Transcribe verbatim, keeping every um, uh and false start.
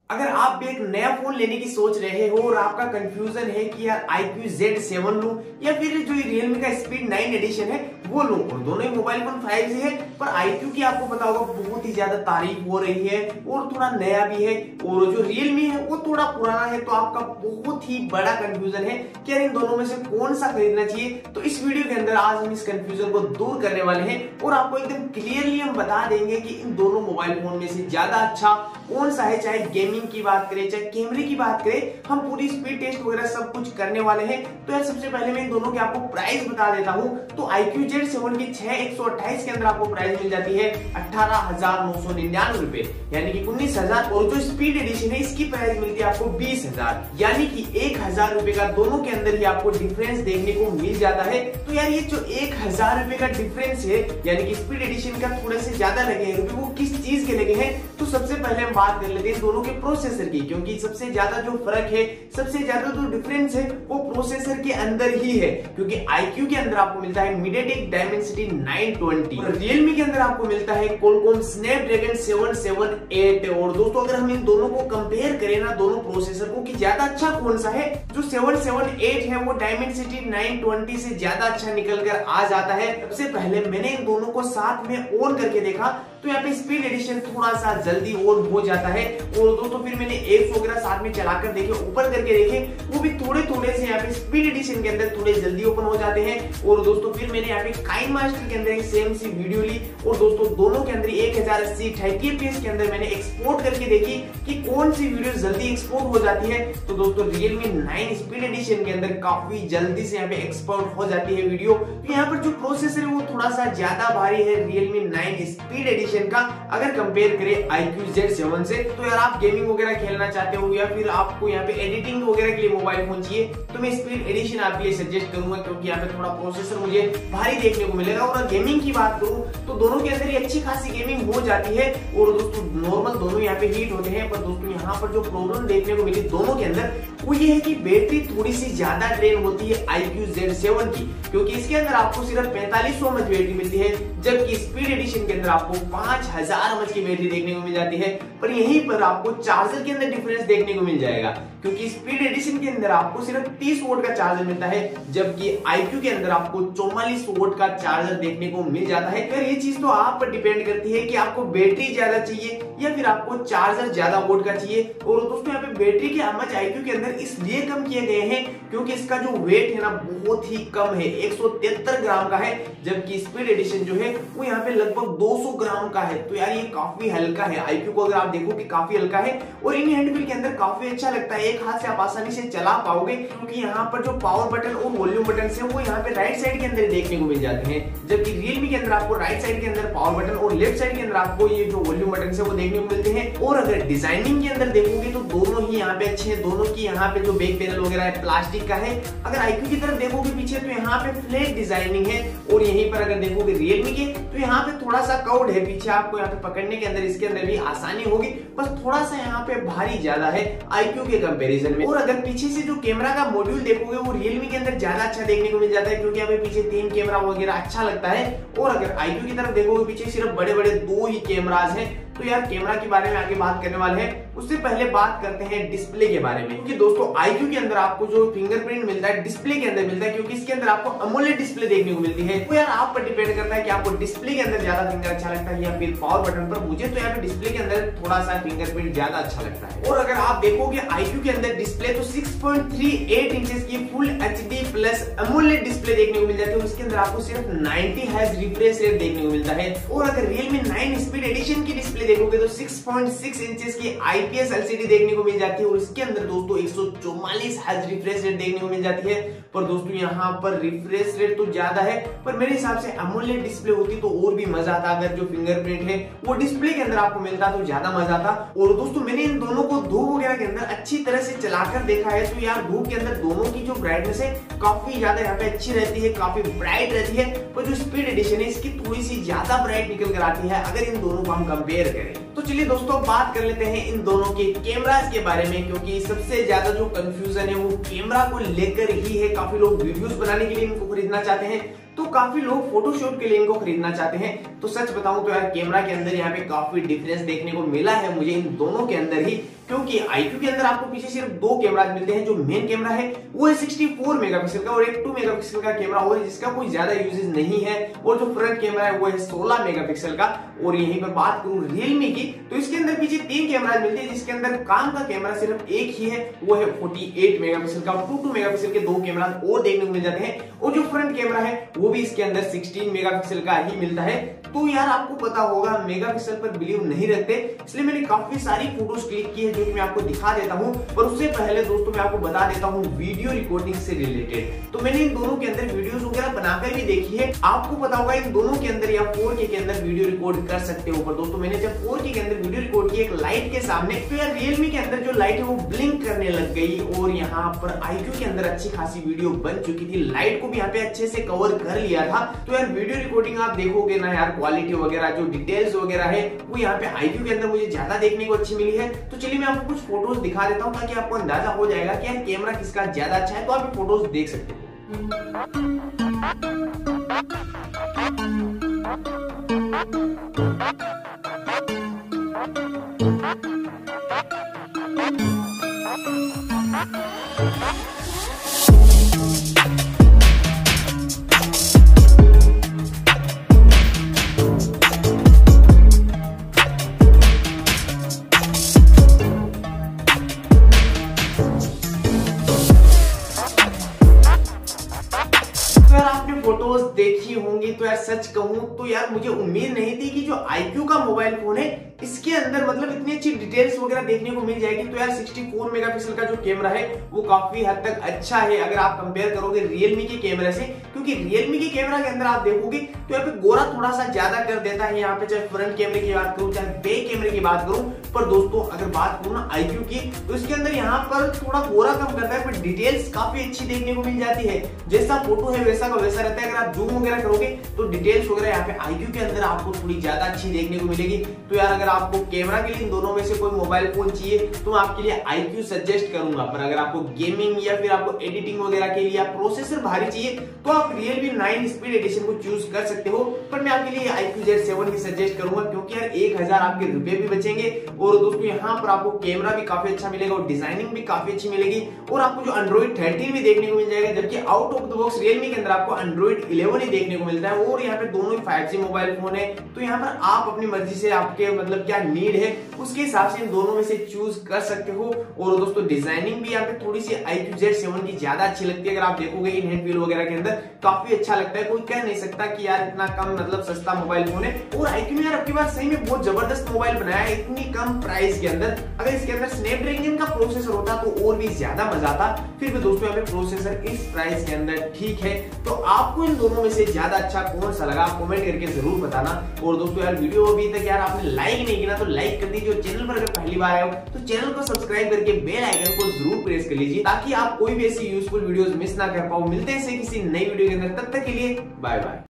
अगर आप भी एक नया फोन लेने की सोच रहे हो और आपका कंफ्यूजन है कि यार आई क्यू जेड सेवन लूं या फिर जो रियलमी का स्पीड नाइन एडिशन है वो लूं, और दोनों ही मोबाइल फोन फाइव जी है, पर आई क्यू की आपको पता होगा बहुत ही ज्यादा तारीफ हो रही है और थोड़ा नया भी है, और जो रियलमी है वो थोड़ा पुराना है। तो आपका बहुत ही बड़ा कंफ्यूजन है कि यार इन दोनों में से कौन सा खरीदना चाहिए। तो इस वीडियो के अंदर आज हम इस कंफ्यूजन को दूर करने वाले हैं और आपको एकदम क्लियरली हम बता देंगे कि इन दोनों मोबाइल फोन में से ज्यादा अच्छा कौन सा है। चाहे गेमिंग की बात करें, चाहे कैमरे की बात करें, हम पूरी स्पीड टेस्ट वगैरह सब कुछ करने वाले हैं। तो यार सबसे पहले मैं इन दोनों के आपको प्राइस बता देता हूं। तो आई क्यू जेड सेवन की छह एक सौ अट्ठाईस के अंदर आपको प्राइस मिल जाती है अठारह हजार नौ सौ निन्यानवे रुपए, यानी कि उन्नीस हजार, और जो स्पीड एडिशन है इसकी प्राइस मिलती है आपको बीस हजार, यानी कि एक हजार रुपए का दोनों के अंदर ही आपको डिफरेंस देखने को मिल जाता है। तो यार ये जो एक हजार रुपए का डिफरेंस है, यानी कि स्पीड एडिशन का थोड़े से ज्यादा लगे हैं रुपए, वो किस चीज के लगे हैं। तो सबसे पहले हम बात कर लेते हैं दोनों के प्रोसेसर की, क्योंकि सबसे ज्यादा जो फर्क है, सबसे ज्यादा जो डिफरेंस है वो प्रोसेसर के अंदर ही है। क्योंकि आई क्यू के अंदर आपको मिलता है मीडियाटेक डायमेंसिटी नाइन ट्वेंटी और रियलमी के अंदर आपको मिलता है Qualcomm Snapdragon seven seven eight. और दोस्तों अगर हम इन दोनों को कंपेयर करें ना, दोनों प्रोसेसर को, कि ज्यादा अच्छा कौन सा है, जो सेवन सेवन एट है वो डायमेंसिटी नाइन ट्वेंटी से ज्यादा अच्छा निकल कर आ जाता है। सबसे पहले मैंने इन दोनों को साथ में ऑन करके देखा तो यहाँ पे स्पीड एडिशन थोड़ा सा जल्दी ऑन हो जाता है, और दोस्तों फिर मैंने एप्स वगैरह साथ में चलाकर देखे, ऊपर करके देखे, वो भी थोड़े थोड़े से यहाँ पे स्पीड एडिशन के अंदर थोड़े जल्दी ओपन हो जाते हैं। और दोस्तों फिर मैंने यहाँ पे काइन मास्टर के अंदर एक सेम सी वीडियो ली, और दोस्तों दोनों के अंदर एक हजार अस्सी थर्टी एफपीएस के अंदर मैंने एक्सपोर्ट करके देखी कि कौन सी वीडियो जल्दी एक्सपोर्ट हो जाती है। तो दोस्तों रियलमी नाइन स्पीड एडिशन के अंदर काफी जल्दी से यहाँ पे एक्सपोर्ट हो जाती है वीडियो। तो यहाँ पर जो प्रोसेसर है वो थोड़ा सा ज्यादा भारी है रियलमी नाइन स्पीड एडिशन का, अगर कंपेयर करें आई क्यू जेड सेवन से। तो यार आप गेमिंग वगैरह खेलना चाहते हो या फिर आपको यहाँ पे एडिटिंग वगैरह के लिए मोबाइल फोन चाहिए, तो मैं स्पीड एडिशन आपके लिए सजेस्ट करूंगा, क्योंकि यहाँ पे थोड़ा प्रोसेसर मुझे भारी देखने को मिलेगा। और गेमिंग की बात करूं तो दोनों के अंदर ही अच्छी खासी गेमिंग हो जाती है, और दोस्तों नॉर्मल दोनों यहाँ पे हीट होते हैं। पर दोस्तों यहाँ पर जो प्रॉब्लम देखने को मिली दोनों के अंदर वो ये है कि बैटरी थोड़ी सी ज्यादा ड्रेन होती है आई क्यू जेड सेवन की, क्योंकि इसके अंदर आपको सिर्फ पैंतालीस सौ एमएच बैटरी मिलती है, जबकि स्पीड एडिशन के अंदर आपको पांच हजार एमएच की बैटरी देखने को मिल जाती है। पर यहीं पर आपको चार्जर के अंदर डिफरेंस देखने को मिल जाएगा, क्योंकि स्पीड एडिशन के अंदर आपको सिर्फ तीस वोल्ट का चार्जर मिलता है, जबकि आई क्यू के अंदर आपको चौवालीस वोल्ट का चार्जर देखने को मिल जाता है। फिर ये चीज तो आप पर डिपेंड करती है कि आपको बैटरी ज्यादा चाहिए या फिर आपको चार्जर ज्यादा वोल्ट का चाहिए। और दोस्तों यहाँ पे बैटरी के एमएच आई क्यू के अंदर इसलिए कम किए गए हैं क्योंकि इसका जो वेट है ना बहुत ही कम है, एक सौ तिहत्तर ग्राम का है, जबकि स्पीड एडिशन जो है वो यहाँ पे लगभग दो सौ ग्राम का है। तो यार ये काफी हल्का है, आई क्यू को अगर आप देखो कि काफी हल्का है, और इन हैंडफील के अंदर काफी अच्छा लगता है, एक हाथ से आप आसानी से चला पाओगे, क्योंकि यहाँ पर जो पावर बटन और वॉल्यूम बटन है वो यहाँ पे राइट साइड के अंदर देखने को मिल जाते हैं, जबकि रियलमी के अंदर आपको राइट साइड के अंदर पावर बटन और लेफ्ट साइड के अंदर आपको ये जो वॉल्यूम बटन है वो देखने को मिलते हैं। और अगर डिजाइनिंग के अंदर देखोगे तो दोनों ही यहाँ पे अच्छे हैं, दोनों की यहाँ पे जो बैक पैनल वगैरह है प्लास्टिक का है। अगर आई क्यू की तरफ देखोगे पीछे तो यहाँ पे फ्लैट डिजाइनिंग है, और यहीं पर अगर देखोगे रियलमी के तो यहाँ पे थोड़ा सा कर्व्ड है पीछे, आपको यहाँ पे पकड़ने के अंदर इसके अंदर भी आसानी होगी, बस थोड़ा सा यहाँ पे भारी ज्यादा है आई क्यू के कंपैरिजन में। और अगर पीछे से जो कैमरा का मॉड्यूल देखोगे वो रियलमी के अंदर ज्यादा अच्छा देखने को मिल जाता है, क्योंकि यहाँ पे पीछे तीन कैमरा वगैरह अच्छा लगता है। और अगर आई क्यू की तरफ देखोगे पीछे सिर्फ बड़े बड़े दो ही कैमराज हैं। तो यार कैमरा के बारे में आगे बात करने वाले हैं, उससे पहले बात करते हैं डिस्प्ले के बारे में, क्योंकि दोस्तों आई क्यू के अंदर आपको जो फिंगरप्रिंट मिलता है डिस्प्ले के अंदर मिलता है, क्योंकि इसके अंदर आपको अमोलेड डिस्प्ले देखने को मिलती है। तो यार आप पर डिपेंड करता है कि आपको डिस्प्ले के अंदर ज्यादा फिंगर अच्छा लगता है या फिर पावर बटन पर। मुझे तो यहाँ पे डिस्प्ले के अंदर थोड़ा सा फिंगरप्रिंट ज्यादा अच्छा लगता है। और अगर आप देखोगे आई क्यू के अंदर डिस्प्ले तो six point three eight inches की full HD plus AMOLED display देखने को मिल जाती है, उसके अंदर आपको सिर्फ नाइंटी हर्ट्ज रिफ्रेश रेट देखने को मिलता है। और अगर रियलमी नाइन स्पीड एडिशन की डिस्प्ले देखोगे तो सिक्स पॉइंट सिक्स इंचेस की आईपीएस एलसीडी देखने को मिल जाती है, और इसके अंदर दोस्तों एक सौ चौवालीस हर्ट्ज रिफ्रेश रेट देखने को मिल जाती है। पर दोस्तों यहाँ पर रिफ्रेश रेट तो ज्यादा है, पर मेरे हिसाब से अमोलेड डिस्प्ले होती तो और भी मजा आता, अगर जो फिंगरप्रिंट है वो डिस्प्ले के अंदर आपको मिलता तो ज्यादा मजा आता। और दोस्तों मैंने इन दोनों को धूप वगैरह के अंदर अच्छी तरह से चलाकर देखा है, तो यार धूप के अंदर दोनों की जो ब्राइटनेस है काफी ज्यादा यहाँ पे अच्छी रहती है, काफी ब्राइट रहती है। पर जो स्पीड एडिशन है इसकी थोड़ी सी ज्यादा ब्राइट निकल कर आती है अगर इन दोनों को हम कंपेयर करें। तो चलिए दोस्तों बात कर लेते हैं इन दोनों के कैमरास के बारे में, क्योंकि सबसे ज्यादा जो कंफ्यूजन है वो कैमरा को लेकर ही है। काफी लोग वीडियोस बनाने के लिए इनको खरीदना चाहते हैं, तो काफी लोग फोटोशूट के लिए इनको खरीदना चाहते हैं। तो सच बताऊं तो यार कैमरा के अंदर यहाँ पे काफी डिफरेंस देखने को मिला है मुझे इन दोनों के अंदर ही, क्योंकि आईक्यू के अंदर आपको पीछे सिर्फ दो कैमरा मिलते हैं। जो मेन कैमरा है वो है चौंसठ मेगापिक्सल का और एक दो मेगापिक्सल का कैमरा और जिसका कोई ज्यादा यूजेस नहीं है, और जो फ्रंट कैमरा है वो है सोलह मेगापिक्सल का। और यहीं पर बात करूं रियलमी की तो इसके अंदर पीछे तीन कैमरा मिलते हैं, जिसके अंदर काम का कैमरा सिर्फ एक ही है, वो है अड़तालीस मेगापिक्सल का। टू टू मेगापिक्सल के दो कैमरा और देखने को मिल जाते हैं, और जो फ्रंट कैमरा है वो भी इसके अंदर सोलह मेगापिक्सल का ही मिलता है। तो यार आपको पता होगा मेगापिक्सल पर बिलीव नहीं रखते, इसलिए मैंने काफी सारी फोटोज क्लिक की है जो कि मैं आपको दिखा देता हूं। पर उससे पहले दोस्तों मैं आपको बता देता हूं वीडियो रिकॉर्डिंग से रिलेटेड। तो मैंने इन दोनों के अंदर वीडियोस वगैरह बनाकर भी देखी है। आपको पता होगा इन दोनों के अंदर या फोर के के अंदर वीडियो रिकॉर्ड कर सकते हो। पर दोस्तों मैंने जब फोर के के अंदर वीडियो रिकॉर्ड की एक लाइट के सामने, तो यार रियलमी के अंदर जो लाइट है वो ब्लिंक करने लग गई, और यहाँ पर आईक्यू के अंदर अच्छी खासी वीडियो बन चुकी थी। लाइट को भी यहाँ पे अच्छे से कवर कर लिया था। तो यार वीडियो रिकॉर्डिंग आप देखोगे ना यार, क्वालिटी वगैरह जो डिटेल्स वगैरह है वो यहाँ पे आईक्यू के अंदर मुझे ज्यादा देखने को अच्छी मिली है। तो चलिए मैं आपको कुछ फोटोज दिखा देता हूँ ताकि आपको अंदाजा हो जाएगा कि यार कैमरा किसका ज्यादा अच्छा है। तो आप फोटोज देख सकते हो। यार आपने फोटोज देखी होंगी, तो यार सच कहूं तो यार मुझे उम्मीद नहीं थी कि जो आईक्यू का मोबाइल फोन है इसके अंदर मतलब इतनी अच्छी डिटेल्स वगैरह देखने को मिल जाएगी। तो यार चौंसठ मेगापिक्सल का जो कैमरा है वो काफी हद तक अच्छा है अगर आप कंपेयर करोगे रियलमी के कैमरे से, क्योंकि रियलमी के कैमरा के अंदर आप देखोगे तो यहाँ पे गोरा थोड़ा सा ज्यादा कर देता है यहाँ पे, चाहे फ्रंट कैमरे की बात करूं चाहे बैक कैमरे की बात करूं। पर दोस्तों अगर बात करूं ना आईक्यू की तो इसके अंदर यहाँ पर थोड़ा गोरा कम करता है, पर डिटेल्स काफी अच्छी देखने को मिल जाती है। जैसा फोटो है वैसा का वैसा रहता है। अगर आप जूम वगैरह करोगे तो डिटेल्स वगैरह यहाँ पे आईक्यू के अंदर आपको थोड़ी ज्यादा अच्छी देखने को मिलेगी। तो यार अगर आपको कैमरा के लिए इन दोनों में से कोई मोबाइल फोन चाहिए तो मैं आपके लिए आईक्यू सजेस्ट करूंगा। पर अगर आपको गेमिंग या फिर आपको एडिटिंग वगैरह के लिए प्रोसेसर भारी चाहिए तो आप रियलमी नाइन स्पीड एडिशन को चूज कर सकते हो। पर मैं आपके लिए आईक्यू जेड सेवन की सजेस्ट करूंगा, क्योंकि यार एक हजार आपके रुपए भी बचेंगे, और दोस्तों यहाँ पर आपको कैमरा भी काफी अच्छा मिलेगा और डिजाइनिंग भी काफी अच्छी मिलेगी, और आपको जो एंड्रॉइड थर्टीन भी देखने को मिल जाएगा। जबकि out of the box Realme के अंदर आपको एंड्रॉइड इलेवन ही देखने को मिलता है, और यहाँ पे दोनों ही फाइव जी मोबाइल फोन है। तो यहाँ पर आप अपनी मर्जी से आपके मतलब क्या नीड है उसके हिसाब से इन दोनों में से चूज कर सकते हो। और दोस्तों डिजाइनिंग भी यहाँ पे थोड़ी सी आईक्यू जेड सेवन की ज्यादा अच्छी लगती है। अगर आप देखोगे इन हैंड व्हील वगैरह के अंदर काफी अच्छा लगता है, कोई कह नहीं सकता कि यार इतना कम मतलब सस्ता मोबाइल फोन है। और आईक्यू ने यार आपके पास सही में बहुत जबरदस्त मोबाइल बनाया है इतनी कम प्राइस के अंदर। अगर इसके अंदर स्नैपड्रैगन का प्रोसेसर होता तो और भी ज्यादा मजा आता। फिर भी दोस्तों यहाँ पे प्रोसेसर इस प्राइस के अंदर ठीक है। तो आपको इन दोनों में से ज्यादा अच्छा कौन सा लगा कमेंट करके जरूर बताना। और दोस्तों यार वीडियो अभी तक यार आपने लाइक नहीं किया तो लाइक कर दीजिए, और चैनल पर अगर पहली बार आए हो तो चैनल को सब्सक्राइब करके बेल आइकन को जरूर प्रेस कर लीजिए, ताकि आप कोई भी ऐसी यूजफुल वीडियोस मिस ना कर पाओ। मिलते हैं किसी नई वीडियो के अंदर, तब तक के लिए बाय बाय।